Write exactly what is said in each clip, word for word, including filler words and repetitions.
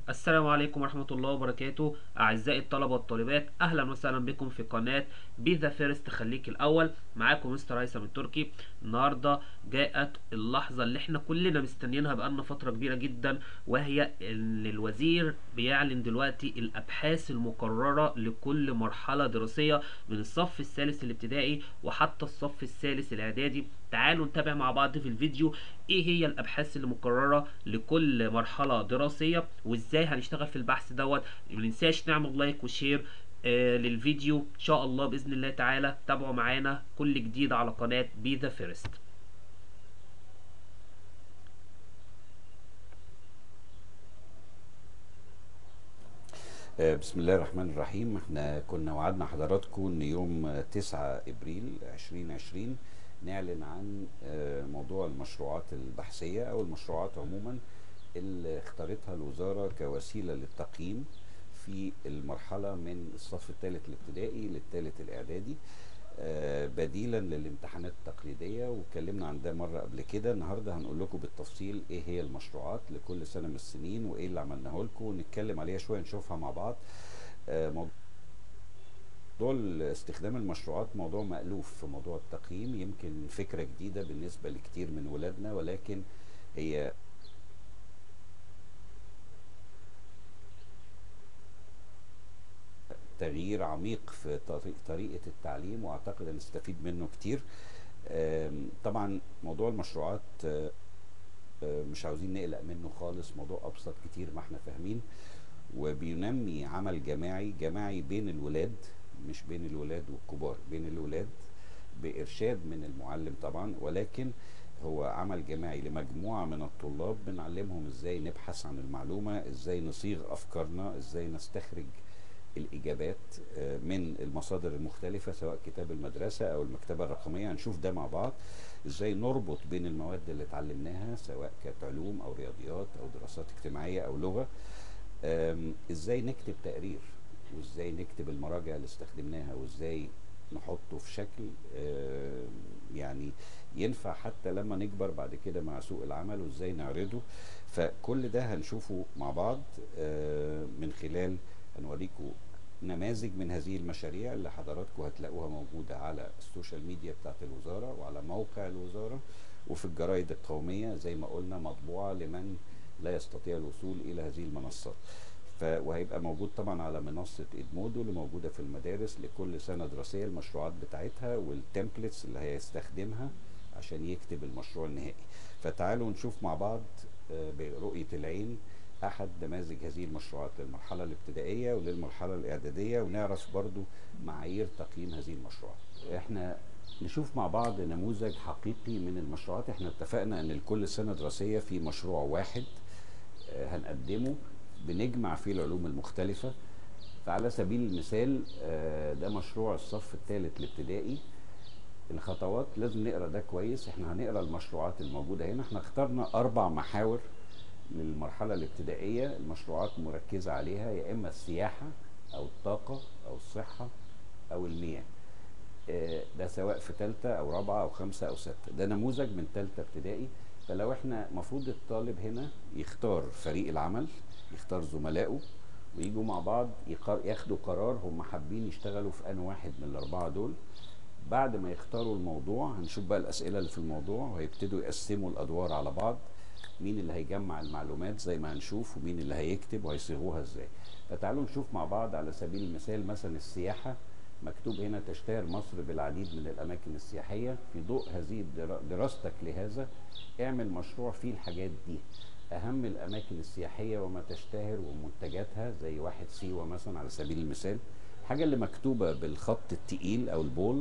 السلام عليكم ورحمة الله وبركاته. أعزائي الطلبة والطالبات، أهلا وسهلا بكم في قناة بي ذا فيرست خليك الأول. معاكم مستر هيثم التركي. النهاردة جاءت اللحظة اللي احنا كلنا مستنيينها بقالنا فترة كبيرة جدا، وهي إن الوزير بيعلن دلوقتي الأبحاث المقررة لكل مرحلة دراسية من الصف الثالث الابتدائي وحتى الصف الثالث الإعدادي. تعالوا نتابع مع بعض في الفيديو ايه هي الابحاث المقرره لكل مرحله دراسيه وازاي هنشتغل في البحث دوت. مننساش نعمل لايك وشير آه للفيديو. ان شاء الله باذن الله تعالى تابعوا معانا كل جديد على قناه بي ذا فيرست. آه، بسم الله الرحمن الرحيم. احنا كنا وعدنا حضراتكم ان يوم تسعة ابريل ألفين وعشرين نعلن عن آه، موضوع المشروعات البحثية او المشروعات عموما اللي اختارتها الوزارة كوسيلة للتقييم في المرحلة من الصف الثالث الابتدائي للثالث الاعدادي، آه، بديلا للامتحانات التقليدية. واتكلمنا عن ده مرة قبل كده. النهاردة هنقول لكم بالتفصيل ايه هي المشروعات لكل سنة من السنين وايه اللي عملناه لكم، ونتكلم عليها شوية نشوفها مع بعض. آه، موضوع استخدام المشروعات موضوع مألوف في موضوع التقييم، يمكن فكرة جديدة بالنسبة لكتير من ولادنا، ولكن هي تغيير عميق في طريق- طريقة التعليم، واعتقد هنستفيد منه كتير. آم، طبعا موضوع المشروعات آه، آه، مش عاوزين نقلق منه خالص، موضوع ابسط كتير ما احنا فاهمين، وبينمي عمل جماعي جماعي بين الولاد، مش بين الولاد والكبار، بين الولاد بإرشاد من المعلم طبعا، ولكن هو عمل جماعي لمجموعة من الطلاب بنعلمهم ازاي نبحث عن المعلومة، ازاي نصيغ أفكارنا، ازاي نستخرج الإجابات آه، من المصادر المختلفة سواء كتاب المدرسة أو المكتبة الرقمية. هنشوف ده مع بعض، ازاي نربط بين المواد اللي اتعلمناها سواء كانت علوم أو رياضيات أو دراسات اجتماعية أو لغة. آم، ازاي نكتب تقرير، وازاي نكتب المراجع اللي استخدمناها، وازاي نحطه في شكل آم، يعني ينفع حتى لما نكبر بعد كده مع سوق العمل، وازاي نعرضه. فكل ده هنشوفه مع بعض آم، من خلال هنوريكم نماذج من هذه المشاريع اللي حضراتكم هتلاقوها موجودة على السوشيال ميديا بتاعت الوزارة وعلى موقع الوزارة وفي الجرائد القومية، زي ما قلنا مطبوعة لمن لا يستطيع الوصول إلى هذه المنصات. ف... وهيبقى موجود طبعا على منصة إدمودو اللي موجودة في المدارس لكل سنة دراسية، المشروعات بتاعتها والتمبلتس اللي هيستخدمها عشان يكتب المشروع النهائي. فتعالوا نشوف مع بعض آه، برؤية العين أحد نماذج هذه المشروعات للمرحلة الابتدائية وللمرحلة الإعدادية، ونعرف برضو معايير تقييم هذه المشروعات. احنا نشوف مع بعض نموذج حقيقي من المشروعات. احنا اتفقنا ان لكل سنة دراسية في مشروع واحد آه، هنقدمه بنجمع فيه العلوم المختلفة. فعلى سبيل المثال آه، ده مشروع الصف الثالث الابتدائي. الخطوات لازم نقرا ده كويس، احنا هنقرا المشروعات الموجودة هنا. احنا اخترنا اربع محاور للمرحلة الابتدائية، المشروعات مركزة عليها يا اما السياحة او الطاقة او الصحة او المياه. آه، ده سواء في تالتة او رابعة او خمسة او ستة. ده نموذج من تالتة ابتدائي. فلو احنا مفروض الطالب هنا يختار فريق العمل، يختار زملائه ويجوا مع بعض يقر... ياخدوا قرار هم حابين يشتغلوا في أنهي واحد من الأربعة دول. بعد ما يختاروا الموضوع هنشوف بقى الأسئلة اللي في الموضوع، وهيبتدوا يقسموا الأدوار على بعض، مين اللي هيجمع المعلومات زي ما هنشوف، ومين اللي هيكتب وهيصيغوها ازاي. فتعالوا نشوف مع بعض على سبيل المثال مثلا السياحة. مكتوب هنا تشتهر مصر بالعديد من الأماكن السياحية. في ضوء هذه الدرا- دراستك لهذا اعمل مشروع فيه الحاجات دي، أهم الأماكن السياحية وما تشتهر ومنتجاتها، زي واحد سيوة مثلا على سبيل المثال. الحاجة اللي مكتوبة بالخط التقيل أو البولد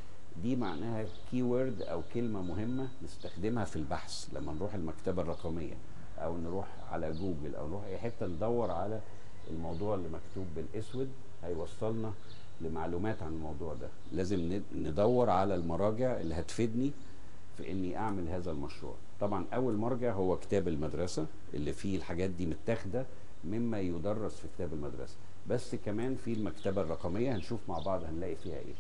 دي معناها كيورد او كلمه مهمه نستخدمها في البحث لما نروح المكتبه الرقميه او نروح على جوجل او نروح اي حته ندور على الموضوع اللي مكتوب بالاسود، هيوصلنا لمعلومات عن الموضوع ده. لازم ن- ندور على المراجع اللي هتفيدني في اني اعمل هذا المشروع. طبعا اول مرجع هو كتاب المدرسه اللي فيه الحاجات دي متاخده مما يدرس في كتاب المدرسه، بس كمان في المكتبه الرقميه هنشوف مع بعض هنلاقي فيها ايه.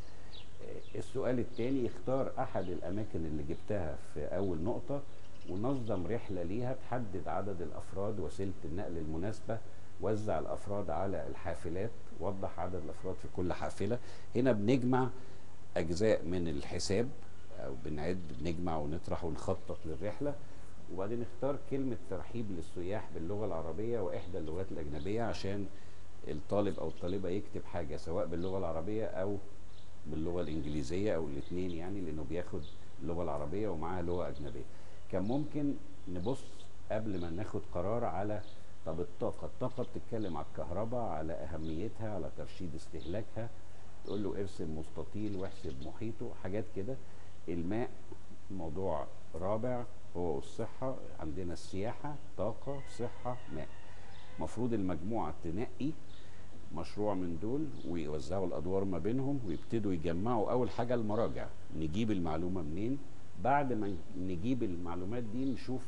السؤال الثاني، اختار احد الاماكن اللي جبتها في اول نقطة ونظم رحلة ليها، تحدد عدد الافراد، وسيلة النقل المناسبة وزع الافراد على الحافلات، وضح عدد الافراد في كل حافله. هنا بنجمع اجزاء من الحساب، او بنعد بنجمع ونطرح ونخطط للرحله، وبعدين نختار كلمه ترحيب للسياح باللغه العربيه واحدى اللغات الاجنبيه، عشان الطالب او الطالبه يكتب حاجه سواء باللغه العربيه او باللغه الانجليزيه او الاثنين، يعني لانه بياخد اللغه العربيه ومعاها لغه اجنبيه. كان ممكن نبص قبل ما ناخد قرار على طب الطاقه، الطاقه بتتكلم على الكهرباء، على اهميتها، على ترشيد استهلاكها، تقول له ارسم مستطيل واحسب محيطه، حاجات كده. الماء موضوع رابع هو الصحه، عندنا السياحه، طاقه، صحه، ماء. مفروض المجموعه تنقي مشروع من دول ويوزعوا الادوار ما بينهم، ويبتدوا يجمعوا اول حاجه المراجع، نجيب المعلومه منين. بعد ما نجيب المعلومات دي نشوف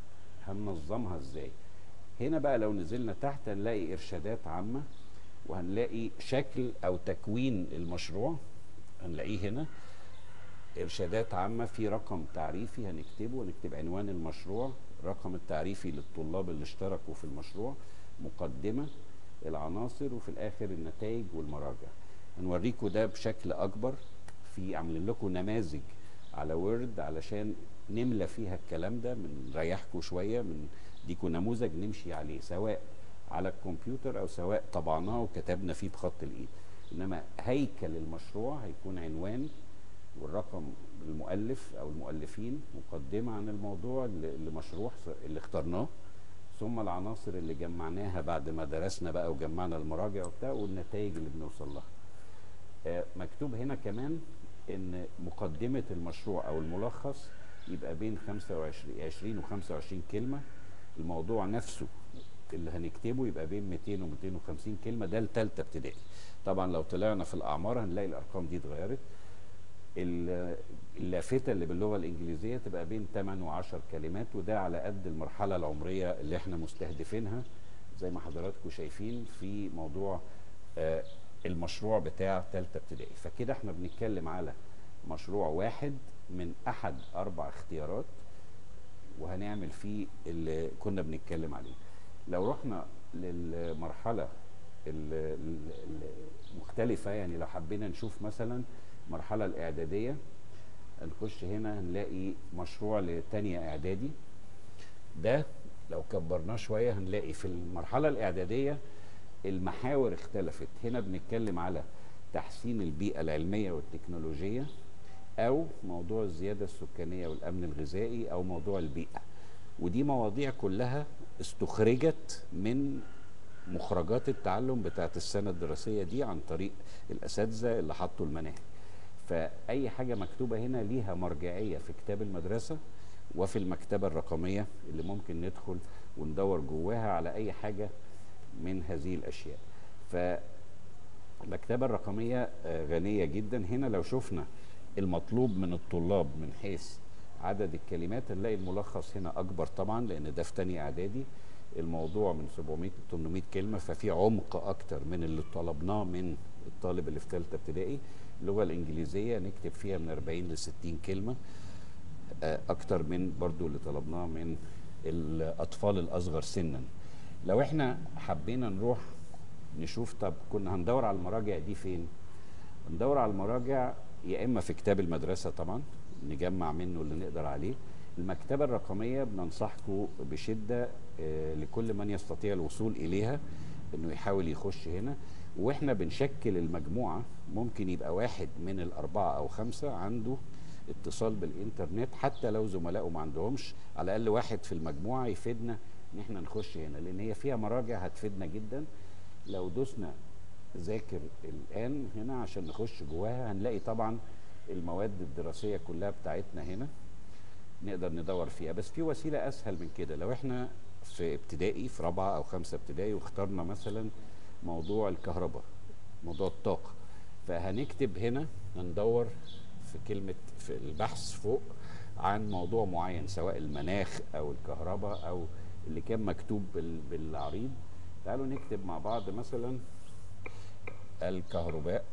هننظمها ازاي. هنا بقى لو نزلنا تحت هنلاقي ارشادات عامه، وهنلاقي شكل او تكوين المشروع، هنلاقيه هنا ارشادات عامه. في رقم تعريفي هنكتبه، هنكتب عنوان المشروع، رقم التعريفي للطلاب اللي اشتركوا في المشروع، مقدمه، العناصر، وفي الاخر النتائج والمراجع. هنوريكم ده بشكل اكبر، في عاملين لكم نماذج على وورد علشان نملى فيها الكلام ده، بنريحكم شويه، من ديكوا نموذج نمشي عليه سواء على الكمبيوتر او سواء طبعناه وكتبنا فيه بخط الايد. انما هيكل المشروع هيكون عنوان والرقم المؤلف او المؤلفين، مقدمه عن الموضوع اللي مشروع اللي اخترناه، ثم العناصر اللي جمعناها بعد ما درسنا بقى وجمعنا المراجع وبتاع، والنتائج اللي بنوصل لها. آه مكتوب هنا كمان ان مقدمه المشروع او الملخص يبقى بين خمسة وعشرين عشرين وخمسة وعشرين كلمه. الموضوع نفسه اللي هنكتبه يبقى بين مئتين ومئتين وخمسين كلمه، ده لثالثه ابتدائي. طبعا لو طلعنا في الاعمار هنلاقي الارقام دي اتغيرت. اللافته اللي باللغه الانجليزيه تبقى بين ثمانية وعشر كلمات، وده على قد المرحله العمريه اللي احنا مستهدفينها، زي ما حضراتكم شايفين في موضوع آه المشروع بتاع ثالثه ابتدائي. فكده احنا بنتكلم على مشروع واحد من احد اربع اختيارات، وهنعمل فيه اللي كنا بنتكلم عليه. لو رحنا للمرحله المختلفه، يعني لو حبينا نشوف مثلا المرحله الاعداديه، هنخش هنا هنلاقي مشروع لتانية اعدادي. ده لو كبرناه شويه هنلاقي في المرحله الاعداديه المحاور اختلفت. هنا بنتكلم على تحسين البيئه العلميه والتكنولوجيه، او موضوع الزياده السكانيه والامن الغذائي، او موضوع البيئه. ودي مواضيع كلها استخرجت من مخرجات التعلم بتاعت السنه الدراسيه دي عن طريق الاساتذه اللي حطوا المناهج. فاي حاجه مكتوبه هنا ليها مرجعيه في كتاب المدرسه وفي المكتبه الرقميه اللي ممكن ندخل وندور جواها على اي حاجه من هذه الاشياء. فالمكتبه الرقميه غنيه جدا. هنا لو شفنا المطلوب من الطلاب من حيث عدد الكلمات هنلاقي الملخص هنا اكبر طبعا، لان ده في تاني اعدادي. الموضوع من سبعمئة ل ثمانمئة كلمه، ففي عمق اكتر من اللي طلبناه من الطالب اللي في ثالثه ابتدائي. اللغه الانجليزيه نكتب فيها من أربعين ل ستين كلمه، اكتر من برضو اللي طلبناه من الاطفال الاصغر سنا. لو احنا حبينا نروح نشوف طب كنا هندور على المراجع دي فين، ندور على المراجع يا اما في كتاب المدرسه طبعا نجمع منه اللي نقدر عليه. المكتبه الرقميه بننصحكم بشده لكل من يستطيع الوصول اليها انه يحاول يخش هنا. واحنا بنشكل المجموعه ممكن يبقى واحد من الاربعه او خمسه عنده اتصال بالانترنت، حتى لو زملائه ما عندهمش، على الاقل واحد في المجموعه يفيدنا ان احنا نخش هنا، لان هي فيها مراجع هتفيدنا جدا. لو دوسنا ذاكر الان هنا عشان نخش جواها هنلاقي طبعا المواد الدراسيه كلها بتاعتنا هنا نقدر ندور فيها. بس في وسيله اسهل من كده. لو احنا في ابتدائي في رابعه او خمسه ابتدائي واخترنا مثلا موضوع الكهرباء، موضوع الطاقه، فهنكتب هنا هندور في كلمه في البحث فوق عن موضوع معين، سواء المناخ او الكهرباء او اللي كان مكتوب بالعريض. تعالوا نكتب مع بعض مثلا الكهرباء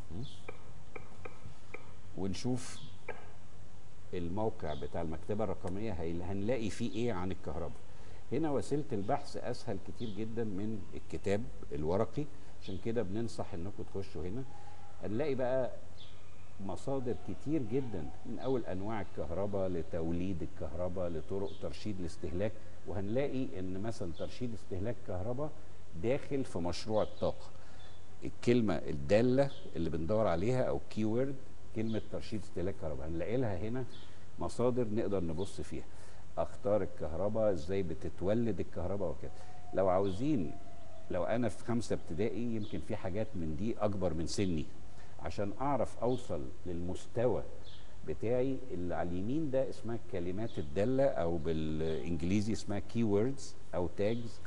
ونشوف الموقع بتاع المكتبه الرقميه هنلاقي فيه ايه عن الكهرباء. هنا وسيله البحث اسهل كتير جدا من الكتاب الورقي، عشان كده بننصح انكم تخشوا هنا. هنلاقي بقى مصادر كتير جدا، من اول انواع الكهرباء لتوليد الكهرباء لطرق ترشيد الاستهلاك. وهنلاقي ان مثلا ترشيد استهلاك كهرباء داخل في مشروع الطاقه. الكلمه الداله اللي بندور عليها او كيورد كلمه ترشيد استهلاك كهرباء، هنلاقي لها هنا مصادر نقدر نبص فيها. اخطار الكهرباء، ازاي بتتولد الكهرباء وكده. لو عاوزين، لو انا في خمسه ابتدائي يمكن في حاجات من دي اكبر من سني، عشان اعرف اوصل للمستوى بتاعي. اللي على اليمين ده اسمها الكلمات الداله، او بالانجليزي اسمها كي ووردز او تاجز.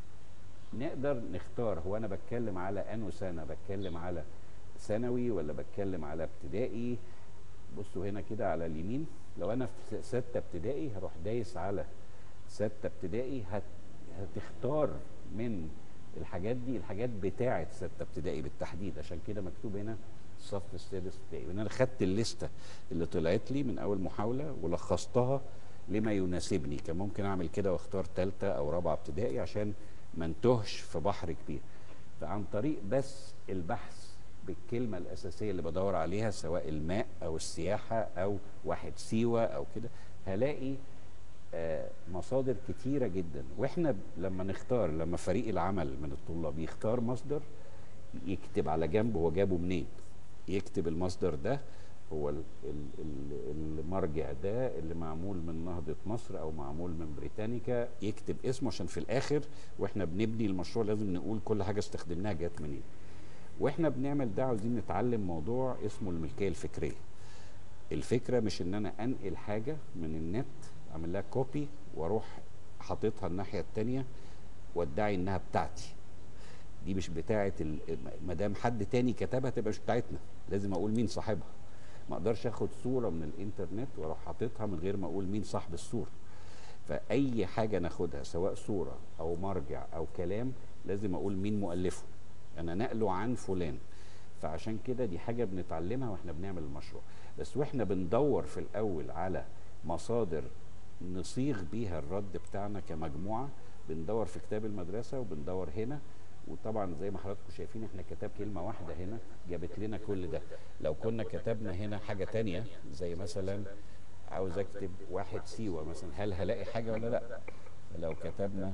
نقدر نختار هو انا بتكلم على انو سنه، بتكلم على ثانوي ولا بتكلم على ابتدائي. بصوا هنا كده على اليمين، لو انا في سته ابتدائي هروح دايس على سته ابتدائي، هت هتختار من الحاجات دي الحاجات بتاعه سته ابتدائي بالتحديد. عشان كده مكتوب هنا الصف السادس ابتدائي. انا خدت الليسته اللي طلعت لي من اول محاوله ولخصتها لما يناسبني. كان ممكن اعمل كده واختار ثالثه او رابعه ابتدائي عشان ما انتهش في بحر كبير. فعن طريق بس البحث بالكلمه الاساسيه اللي بدور عليها، سواء الماء او السياحه او واحد سيوه او كده، هلاقي آه مصادر كتيره جدا. واحنا لما نختار، لما فريق العمل من الطلاب يختار مصدر، يكتب على جنب هو جابه منين. يكتب المصدر ده هو ال ال ال المرجع ده اللي معمول من نهضة مصر او معمول من بريتانيكا، يكتب اسمه، عشان في الاخر واحنا بنبني المشروع لازم نقول كل حاجة استخدمناها جت منين. واحنا بنعمل ده عاوزين نتعلم موضوع اسمه الملكية الفكرية. الفكرة مش ان انا انقل حاجة من النت اعمل لها كوبي واروح حاططها الناحية التانية وادعي انها بتاعتي. دي مش بتاعه، ما دام حد تاني كتبها تبقى مش بتاعتنا، لازم اقول مين صاحبها. ما اقدرش اخد صوره من الانترنت واروح حاططها من غير ما اقول مين صاحب الصوره. فاي حاجه ناخدها سواء صوره او مرجع او كلام لازم اقول مين مؤلفه، انا نقله عن فلان. فعشان كده دي حاجه بنتعلمها واحنا بنعمل المشروع. بس واحنا بندور في الاول على مصادر نصيغ بيها الرد بتاعنا كمجموعه، بندور في كتاب المدرسه وبندور هنا. وطبعا زي ما حضراتكم شايفين احنا كتاب كلمه واحده هنا جابت لنا كل ده. لو كنا كتبنا هنا حاجه تانية زي مثلا عاوز اكتب واحد سيوه مثلا، هل هلاقي حاجه ولا لا؟ لو كتبنا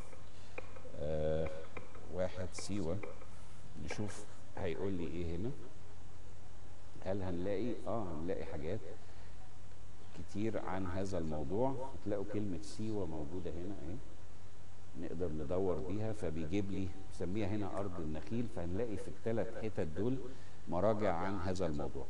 آه واحد سيوه نشوف هيقول لي ايه هنا. هل هنلاقي؟ اه هنلاقي حاجات كتير عن هذا الموضوع. هتلاقوا كلمه سيوه موجوده هنا اهي، نقدر ندور بيها. فبيجيب لي بسميها هنا ارض النخيل. فهنلاقي في الثلاث حتت دول مراجع عن هذا الموضوع.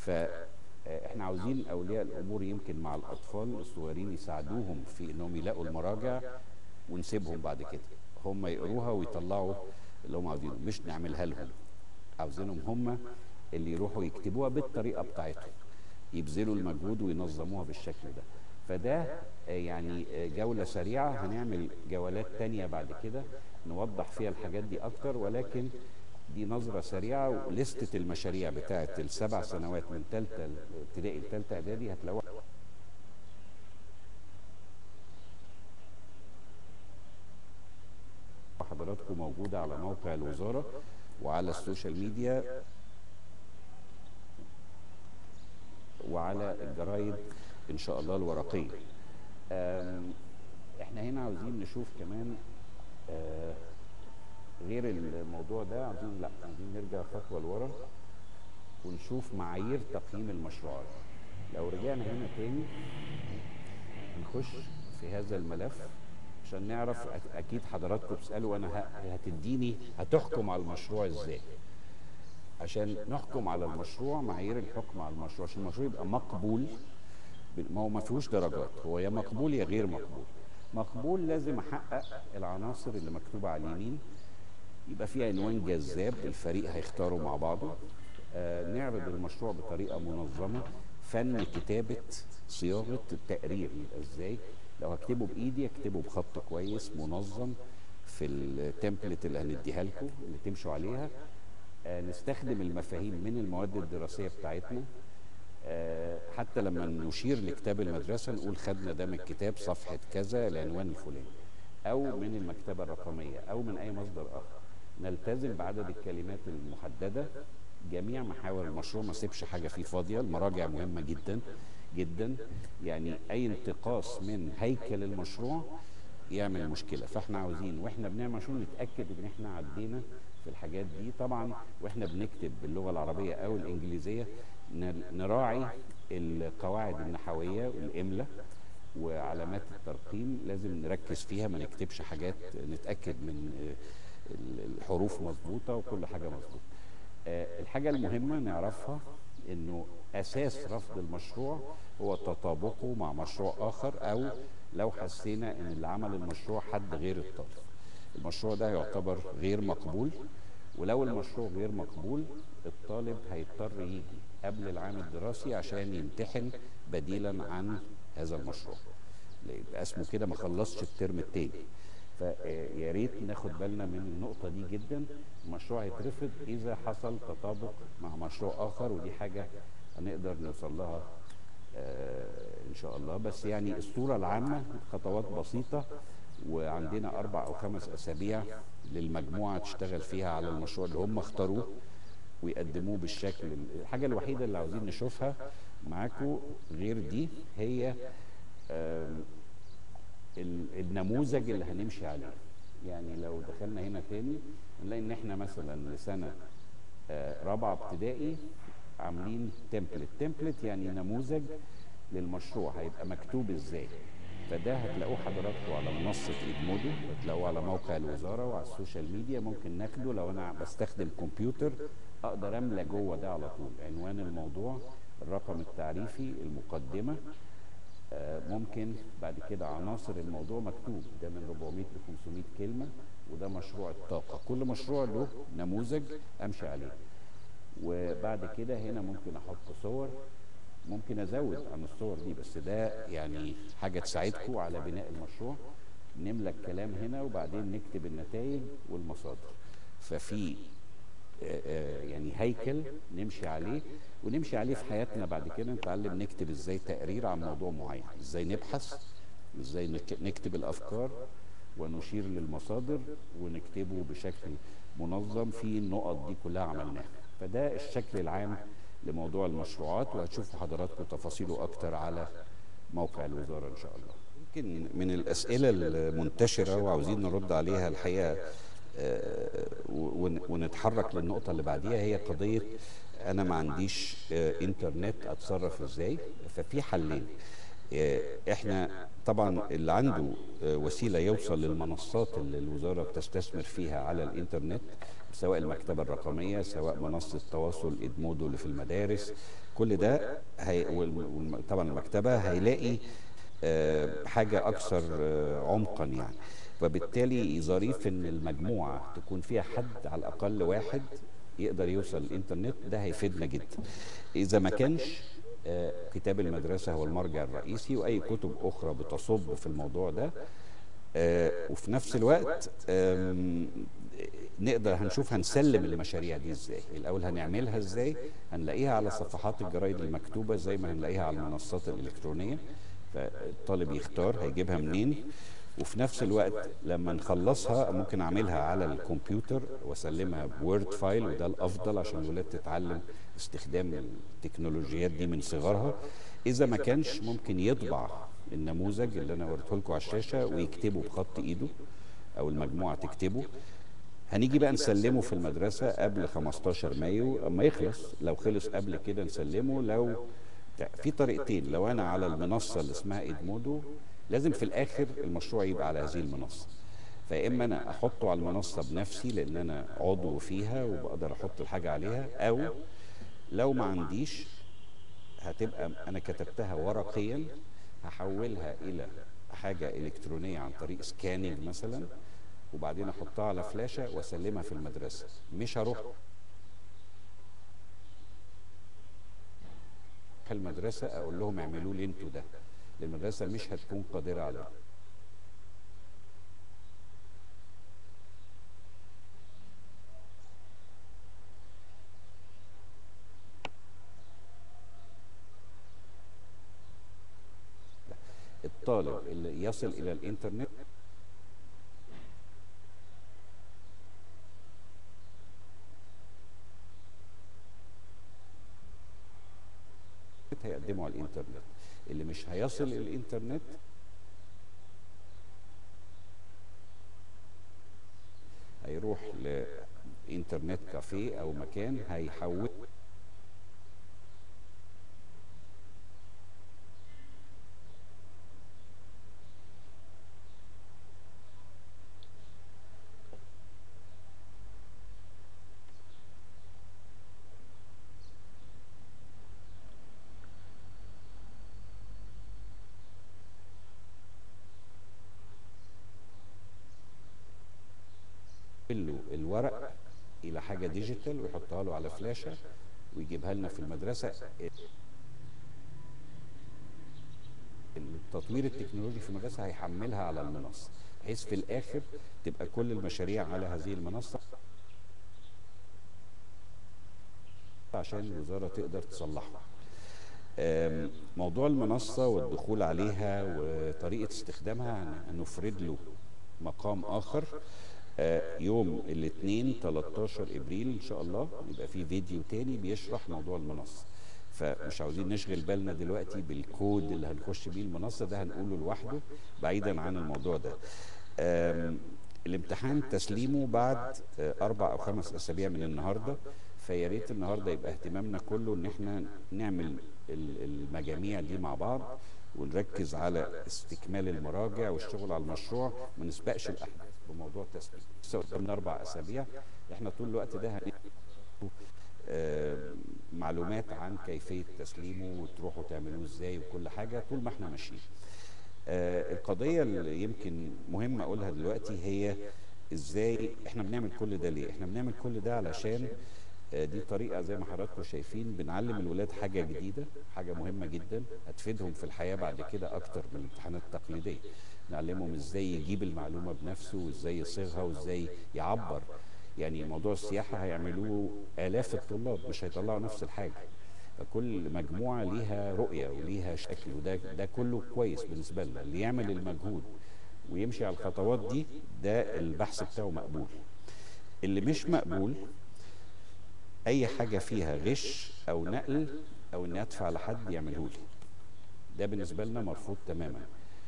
فاحنا عاوزين اولياء الامور يمكن مع الاطفال الصغيرين يساعدوهم في انهم يلاقوا المراجع، ونسيبهم بعد كده هم يقروها ويطلعوا اللي هم عاوزينه، مش نعملها لهم. عاوزينهم هم اللي يروحوا يكتبوها بالطريقه بتاعتهم، يبذلوا المجهود وينظموها بالشكل ده. فده يعني جولة سريعة. هنعمل جولات تانية بعد كده نوضح فيها الحاجات دي أكتر، ولكن دي نظرة سريعة. ولستة المشاريع بتاعة السبع سنوات من تالتة ابتدائي لتالتة إعدادي هتلاقوها حضراتكم موجودة على موقع الوزارة وعلى السوشيال ميديا وعلى الجرايد ان شاء الله الورقيه. احنا هنا عاوزين نشوف كمان آه غير الموضوع ده، عاوزين لا عاوزين نرجع خطوه لورا ونشوف معايير تقييم المشروعات. لو رجعنا هنا تاني هنخش في هذا الملف عشان نعرف. اكيد حضراتكم بتسالوا انا هتديني هتحكم على المشروع ازاي. عشان نحكم على المشروع، معايير الحكم على المشروع عشان المشروع يبقى مقبول، ما هو ما فيهوش درجات، هو يا مقبول يا غير مقبول. مقبول لازم احقق العناصر اللي مكتوبه على اليمين، يبقى في عنوان جذاب الفريق هيختاره مع بعضه، آه نعرض المشروع بطريقه منظمه، فن كتابه صياغه التقرير يبقى ازاي. لو هكتبه بايدي اكتبه بخط كويس منظم في التمبلت اللي هنديها لكم اللي تمشوا عليها. آه نستخدم المفاهيم من المواد الدراسيه بتاعتنا. أه حتى لما نشير لكتاب المدرسة نقول خدنا ده من الكتاب صفحة كذا العنوان الفلاني. او من المكتبه الرقميه او من اي مصدر اخر. نلتزم بعدد الكلمات المحدده. جميع محاور المشروع ما سيبش حاجه فيه فاضيه. المراجع مهمه جدا جدا، يعني اي انتقاص من هيكل المشروع يعمل مشكله. فاحنا عاوزين واحنا بنعمل مشروع نتاكد ان احنا عدينا في الحاجات دي. طبعا واحنا بنكتب باللغه العربيه او الانجليزيه نراعي القواعد النحويه والاملاء وعلامات الترقيم، لازم نركز فيها، ما نكتبش حاجات، نتاكد من الحروف مظبوطه وكل حاجه مظبوطه. الحاجه المهمه نعرفها انه اساس رفض المشروع هو تطابقه مع مشروع اخر، او لو حسينا ان اللي عمل المشروع حد غير الطالب، المشروع ده يعتبر غير مقبول. ولو المشروع غير مقبول الطالب هيضطر يجي قبل العام الدراسي عشان يمتحن بديلا عن هذا المشروع، يبقى اسمه كده ما خلصش الترم التاني. فيا ريت ناخد بالنا من النقطة دي جدا. المشروع هيترفض إذا حصل تطابق مع مشروع آخر، ودي حاجة هنقدر نوصل لها آه إن شاء الله. بس يعني الصورة العامة خطوات بسيطة، وعندنا أربع أو خمس أسابيع للمجموعة تشتغل فيها على المشروع اللي هم اختاروه ويقدموه بالشكل. الحاجة الوحيدة اللي عاوزين نشوفها معاكم غير دي هي آه النموذج اللي هنمشي عليه. يعني لو دخلنا هنا تاني نلاقي ان احنا مثلا لسنه آه رابعه ابتدائي عاملين تمبلت. تمبلت يعني نموذج للمشروع هيبقى مكتوب ازاي. فده هتلاقوه حضراتكم على منصه ادمودو، هتلاقوه على موقع الوزاره وعلى السوشيال ميديا. ممكن ناخده لو انا بستخدم كمبيوتر اقدر املى جوه ده على طول عنوان الموضوع، الرقم التعريفي، المقدمه، ممكن بعد كده عناصر الموضوع مكتوب. ده من أربعمائة ل خمسمائة كلمة، وده مشروع الطاقة. كل مشروع له نموذج أمشي عليه. وبعد كده هنا ممكن أحط صور، ممكن أزود عن الصور دي، بس ده يعني حاجة تساعدكم على بناء المشروع. نملى الكلام هنا وبعدين نكتب النتائج والمصادر. ففي يعني هيكل نمشي عليه، ونمشي عليه في حياتنا. بعد كده نتعلم نكتب ازاي تقرير عن موضوع معين، ازاي نبحث، ازاي نكتب الافكار ونشير للمصادر ونكتبه بشكل منظم. في النقط دي كلها عملناها. فده الشكل العام لموضوع المشروعات، وهتشوفوا حضراتكم تفاصيله اكتر على موقع الوزارة ان شاء الله. يمكن من الاسئلة المنتشرة وعاوزين نرد عليها الحقيقة ونتحرك للنقطة اللي بعديها، هي قضية أنا ما عنديش إنترنت أتصرف إزاي. ففي حلين. إحنا طبعا اللي عنده وسيلة يوصل للمنصات اللي الوزارة بتستثمر فيها على الإنترنت، سواء المكتبة الرقمية سواء منصة تواصل إدمودو اللي في المدارس، كل ده هي طبعا المكتبة هيلاقي حاجة أكثر عمقا يعني. وبالتالي ظريف ان المجموعه تكون فيها حد على الاقل واحد يقدر يوصل الانترنت. ده هيفيدنا جدا. اذا ما كانش كتاب المدرسه هو المرجع الرئيسي، واي كتب اخرى بتصب في الموضوع ده. وفي نفس الوقت نقدر هنشوف هنسلم المشاريع دي ازاي. الاول هنعملها ازاي؟ هنلاقيها على صفحات الجرايد المكتوبه زي ما هنلاقيها على المنصات الالكترونيه. فالطالب يختار هيجيبها منين. وفي نفس الوقت لما نخلصها ممكن اعملها على الكمبيوتر واسلمها بوورد فايل، وده الافضل عشان الولاد تتعلم استخدام التكنولوجيات دي من صغرها. اذا ما كانش ممكن يطبع النموذج اللي انا وريته لكم على الشاشه ويكتبه بخط ايده او المجموعه تكتبه. هنيجي بقى نسلمه في المدرسه قبل خمستاشر مايو اما يخلص. لو خلص قبل كده نسلمه. لو في طريقتين، لو انا على المنصه اللي اسمها ادمودو لازم في الاخر المشروع يبقى على هذه المنصه. فيا اما انا احطه على المنصه بنفسي لان انا عضو فيها وبقدر احط الحاجه عليها، او لو ما عنديش هتبقى انا كتبتها ورقيا هحولها الى حاجه الكترونيه عن طريق سكاننج مثلا، وبعدين احطها على فلاشه واسلمها في المدرسه. مش هروح المدرسه اقول لهم اعملوا لي انتوا ده، المدرسه مش هتكون قادره على ده. الطالب اللي يصل الى الانترنت هيقدمه على الانترنت. اللي مش هيصل الانترنت هيروح لانترنت كافيه او مكان هيحول له الورق الى حاجه ديجيتال ويحطها له على فلاشه ويجيبها لنا في المدرسه. التطوير التكنولوجي في المدرسه هيحملها على المنصه، بحيث في الاخر تبقى كل المشاريع على هذه المنصه عشان الوزاره تقدر تصلحها. موضوع المنصه والدخول عليها وطريقه استخدامها هنفرد له مقام اخر يوم الاثنين تلتاشر ابريل ان شاء الله، يبقى في فيديو تاني بيشرح موضوع المنصه. فمش عاوزين نشغل بالنا دلوقتي بالكود اللي هنخش بيه المنصه، ده هنقوله لوحده بعيدا عن الموضوع ده. الامتحان تسليمه بعد اربع او خمس اسابيع من النهارده، فيا ريت النهارده يبقى اهتمامنا كله ان احنا نعمل المجاميع دي مع بعض ونركز على استكمال المراجع والشغل على المشروع، ما نسبقش الاحداث بموضوع التسليم. لسه قدامنا اربع اسابيع، احنا طول الوقت ده هنقول آه معلومات عن كيفيه تسليمه وتروحوا تعملوه ازاي وكل حاجه طول ما احنا ماشيين. آه القضيه اللي يمكن مهم اقولها دلوقتي هي ازاي احنا بنعمل كل ده. ليه احنا بنعمل كل ده؟ علشان آه دي طريقه زي ما حضراتكم شايفين بنعلم الولاد حاجه جديده، حاجه مهمه جدا هتفيدهم في الحياه بعد كده اكتر من الامتحانات التقليديه. نعلمهم ازاي يجيب المعلومه بنفسه وازاي يصيغها وازاي يعبر. يعني موضوع السياحه هيعملوه الاف الطلاب، مش هيطلعوا نفس الحاجه، فكل مجموعه ليها رؤيه وليها شكل، وده ده كله كويس بالنسبه لنا. اللي يعمل المجهود ويمشي على الخطوات دي ده البحث بتاعه مقبول. اللي مش مقبول اي حاجه فيها غش او نقل او اني ادفع لحد يعمله لي، ده بالنسبه لنا مرفوض تماما.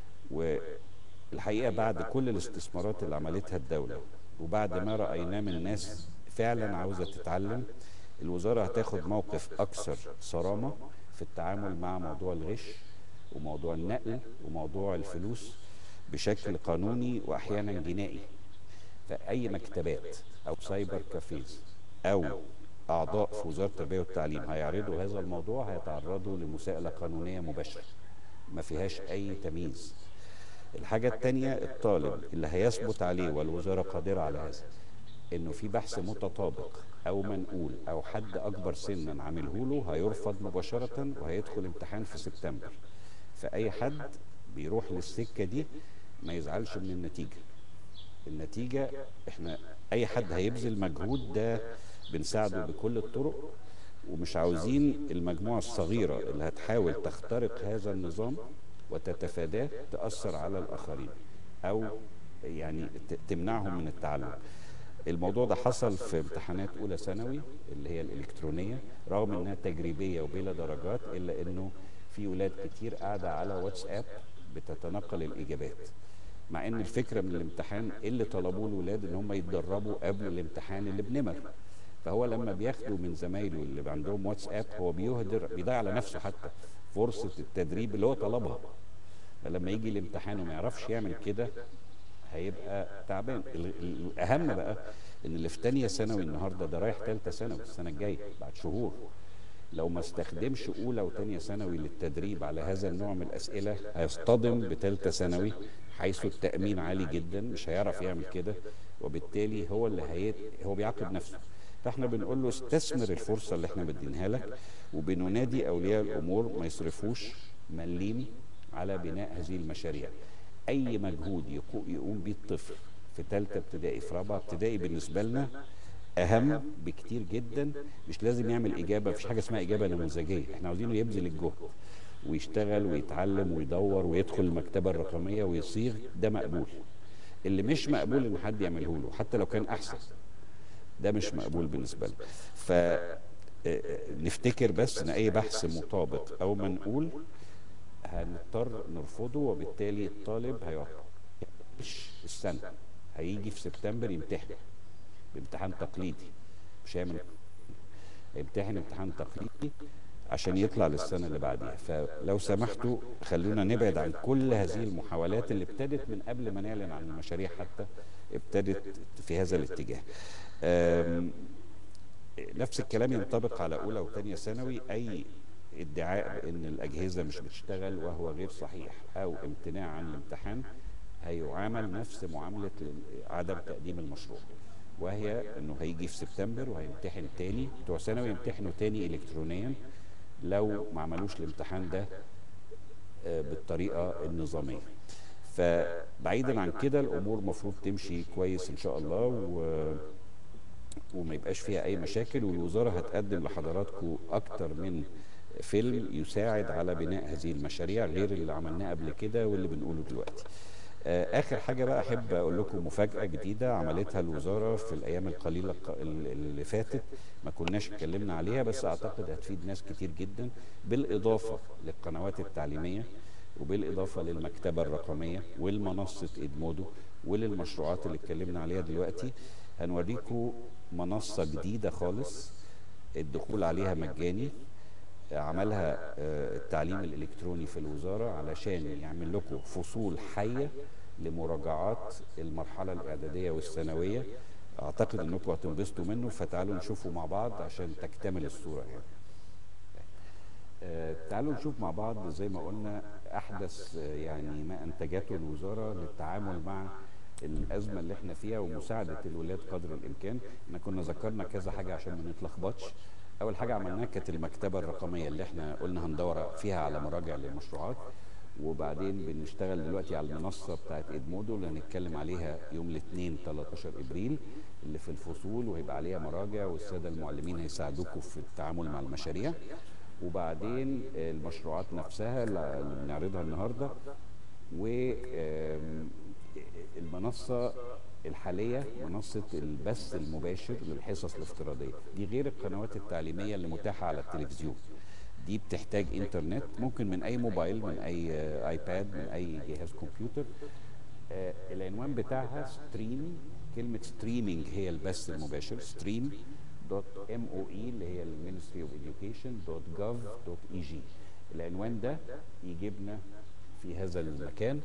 والحقيقه بعد كل الاستثمارات اللي عملتها الدوله وبعد ما رايناه من ناس فعلا عاوزه تتعلم، الوزاره هتاخد موقف اكثر صرامه في التعامل مع موضوع الغش وموضوع النقل وموضوع الفلوس بشكل قانوني واحيانا جنائي. فاي مكتبات او سايبر كافيز او اعضاء في وزاره التربيه والتعليم هيعرضوا هذا الموضوع هيتعرضوا لمساءله قانونيه مباشره ما فيهاش اي تمييز. الحاجه الثانيه، الطالب اللي هيثبت عليه والوزاره قادره على هذا انه في بحث متطابق او منقول او حد اكبر سنا عامله له هيرفض مباشره وهيدخل امتحان في سبتمبر. فاي حد بيروح للسكه دي ما يزعلش من النتيجه. النتيجه احنا اي حد هيبذل مجهود ده بنساعده بكل الطرق، ومش عاوزين المجموعه الصغيره اللي هتحاول تخترق هذا النظام وتتفاداه تأثر على الآخرين أو يعني تمنعهم من التعلم. الموضوع ده حصل في امتحانات أولى ثانوي اللي هي الإلكترونية، رغم إنها تجريبية وبلا درجات إلا إنه في ولاد كتير قاعدة على واتساب بتتنقل الإجابات، مع إن الفكرة من الامتحان اللي طلبوه الولاد إن هم يتدربوا قبل الامتحان اللي بنمر. فهو لما بياخدوا من زمايله اللي عندهم واتساب هو بيهدر بيضيع على نفسه حتى فرصة التدريب اللي هو طلبها. فلما يجي الامتحان وما يعرفش يعمل كده هيبقى تعبان. الأهم بقى إن اللي في تانية ثانوي النهارده ده رايح تالتة ثانوي السنة الجاية بعد شهور، لو ما استخدمش أولى وتانية ثانوي للتدريب على هذا النوع من الأسئلة هيصطدم بتالتة ثانوي حيث التأمين عالي جدا، مش هيعرف يعمل كده، وبالتالي هو اللي هي هو بيعاقب نفسه. فاحنا بنقول له استثمر الفرصة اللي احنا مدينها لك، وبننادي أولياء الأمور ما يصرفوش مليم على بناء هذه المشاريع. أي مجهود يقوم به الطفل في ثالثة ابتدائي في رابعة ابتدائي بالنسبة لنا أهم بكتير جدا. مش لازم يعمل إجابة، مفيش حاجة اسمها إجابة نموذجية، احنا عاوزينه يبذل الجهد ويشتغل ويتعلم ويدور ويدخل المكتبة الرقمية ويصيغ، ده مقبول. اللي مش مقبول إن حد يعمله له حتى لو كان أحسن، ده مش مقبول بالنسبة لنا. آه، نفتكر بس ان اي بحث مطابق او منقول هنضطر نرفضه، وبالتالي الطالب هيعيش السنة، هيجي في سبتمبر يمتحن بامتحان تقليدي، مش هيعمل، هيمتحن امتحان تقليدي عشان يطلع للسنة اللي بعديها. فلو سمحتوا خلونا نبعد عن كل هذه المحاولات اللي ابتدت من قبل ما نعلن عن المشاريع، حتى ابتدت في هذا الاتجاه. آم، نفس الكلام ينطبق على أولى وثانية ثانوي. أي ادعاء بأن الأجهزة مش بتشتغل وهو غير صحيح، أو امتناع عن الامتحان، هيعامل نفس معاملة عدم تقديم المشروع، وهي انه هيجي في سبتمبر وهيمتحن تاني. بتوع ثانوي يمتحنوا تاني الكترونيا لو ما عملوش الامتحان ده آه، بالطريقة النظامية. فبعيدا عن كده الامور مفروض تمشي كويس ان شاء الله، و... وما يبقاش فيها اي مشاكل. والوزارة هتقدم لحضراتكم اكتر من فيلم يساعد على بناء هذه المشاريع غير اللي عملناه قبل كده واللي بنقوله دلوقتي. آه، اخر حاجه بقى احب اقول لكم مفاجاه جديده عملتها الوزاره في الايام القليله الق- اللي فاتت، ما كناش اتكلمنا عليها، بس اعتقد هتفيد ناس كتير جدا، بالاضافه للقنوات التعليميه، وبالاضافه للمكتبه الرقميه والمنصه ادمودو وللمشروعات اللي اتكلمنا عليها دلوقتي. هنوريكم منصه جديده خالص الدخول عليها مجاني، عملها آه، التعليم الإلكتروني في الوزارة علشان يعمل لكم فصول حية لمراجعات المرحلة الإعدادية والثانوية. أعتقد أنكم هتنبسطوا منه، فتعالوا نشوفه مع بعض عشان تكتمل الصورة يعني. آه، تعالوا نشوف مع بعض زي ما قلنا أحدث آه، يعني ما أنتجته الوزارة للتعامل مع الأزمة اللي احنا فيها ومساعدة الولاد قدر الإمكان. احنا كنا ذكرنا كذا حاجة عشان ما نتلخبطش. أول حاجة عملناها كانت المكتبة الرقمية اللي احنا قلنا هندور فيها على مراجع للمشروعات، وبعدين بنشتغل دلوقتي على المنصة بتاعت إدمودو اللي هنتكلم عليها يوم الاثنين تلتاشر إبريل، اللي في الفصول، وهيبقى عليها مراجع والسادة المعلمين هيساعدوكم في التعامل مع المشاريع. وبعدين المشروعات نفسها اللي بنعرضها النهارده، والمنصة الحالية منصة البث المباشر للحصص الافتراضية دي، غير القنوات التعليمية اللي متاحة على التلفزيون. دي بتحتاج انترنت، ممكن من اي موبايل، من اي آه، ايباد، من اي جهاز كمبيوتر. آه، العنوان بتاعها ستريم، كلمة ستريمينج هي البث المباشر، ستريم دوت ام او اي اللي هي المينستري اوف اديوكيشن دوت جوف دوت اي جي. العنوان ده يجيبنا في هذا المكان.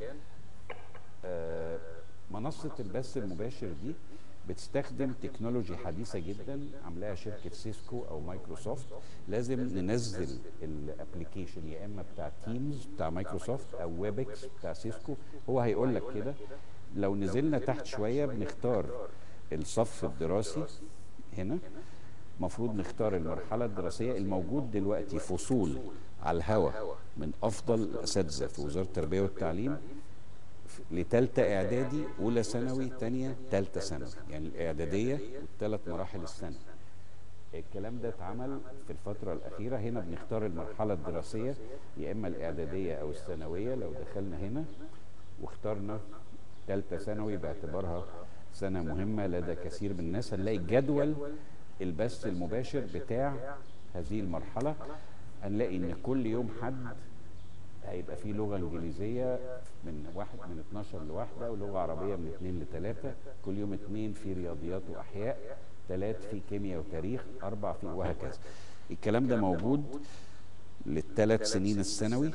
آه، منصة البث المباشر دي بتستخدم تكنولوجي حديثة جدا عاملاها شركة سيسكو أو مايكروسوفت. لازم ننزل الابليكيشن يا إما بتاع تيمز بتاع مايكروسوفت أو ويبكس بتاع سيسكو. هو هيقول لك كده. لو نزلنا تحت شوية بنختار الصف الدراسي هنا، مفروض نختار المرحلة الدراسية. الموجود دلوقتي فصول على الهواء من أفضل الأساتذة في وزارة التربية والتعليم لتالتة إعدادي، أولى ثانوي، تانية، تالتة ثانوي، يعني الإعدادية والثلاث مراحل السنة. الكلام ده اتعمل في الفترة الأخيرة. هنا بنختار المرحلة الدراسية يا إما الإعدادية أو الثانوية. لو دخلنا هنا واخترنا تالتة ثانوي باعتبارها سنة مهمة لدى كثير من الناس، هنلاقي جدول البث المباشر بتاع هذه المرحلة. هنلاقي إن كل يوم حد هيبقى فيه لغة إنجليزية من واحد من اتناشر لواحدة، ولغة عربية من اتنين لتلاتة. كل يوم اتنين في رياضيات وأحياء، تلات في كيمياء وتاريخ، أربع في، وهكذا. الكلام ده موجود للثلاث سنين الثانوي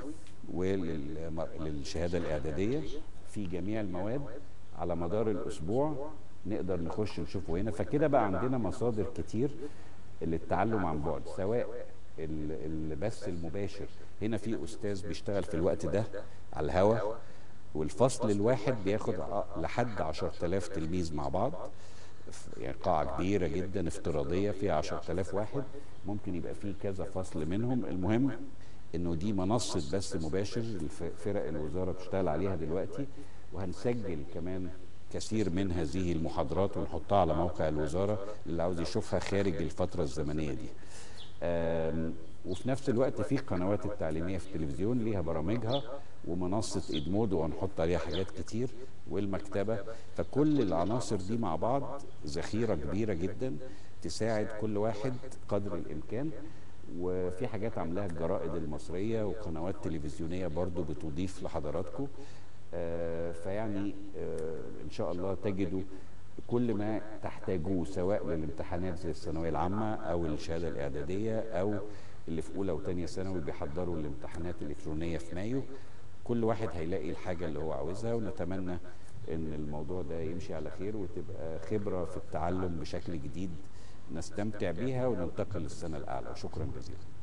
وللشهادة الإعدادية في جميع المواد على مدار الأسبوع. نقدر نخش نشوفه هنا. فكده بقى عندنا مصادر كتير للتعلم عن بعد، سواء البث المباشر. هنا في أستاذ بيشتغل في الوقت ده على الهوا، والفصل الواحد بياخد لحد عشرة آلاف تلميذ مع بعض، يعني قاعة كبيرة جدا افتراضية فيها عشرة آلاف واحد، ممكن يبقى فيه كذا فصل منهم. المهم انه دي منصة بث مباشر فرق الوزارة بتشتغل عليها دلوقتي، وهنسجل كمان كثير من هذه المحاضرات ونحطها على موقع الوزارة اللي عاوز يشوفها خارج الفترة الزمنية دي. وفي نفس الوقت في قنوات التعليميه في التلفزيون ليها برامجها، ومنصه ادمودو وهنحط عليها حاجات كتير، والمكتبه. فكل العناصر دي مع بعض ذخيره كبيره جدا تساعد كل واحد قدر الامكان. وفي حاجات عاملاها الجرائد المصريه وقنوات تلفزيونيه برضو بتضيف لحضراتكم. آه فيعني آه ان شاء الله تجدوا كل ما تحتاجوه، سواء للامتحانات زي الثانويه العامه او الشهاده الاعداديه او اللي في اولى وثانيه ثانوي بيحضروا الامتحانات الالكترونيه في مايو. كل واحد هيلاقي الحاجه اللي هو عاوزها، ونتمنى ان الموضوع ده يمشي على خير وتبقى خبره في التعلم بشكل جديد نستمتع بيها وننتقل للسنه الاعلى. شكرا جزيلا.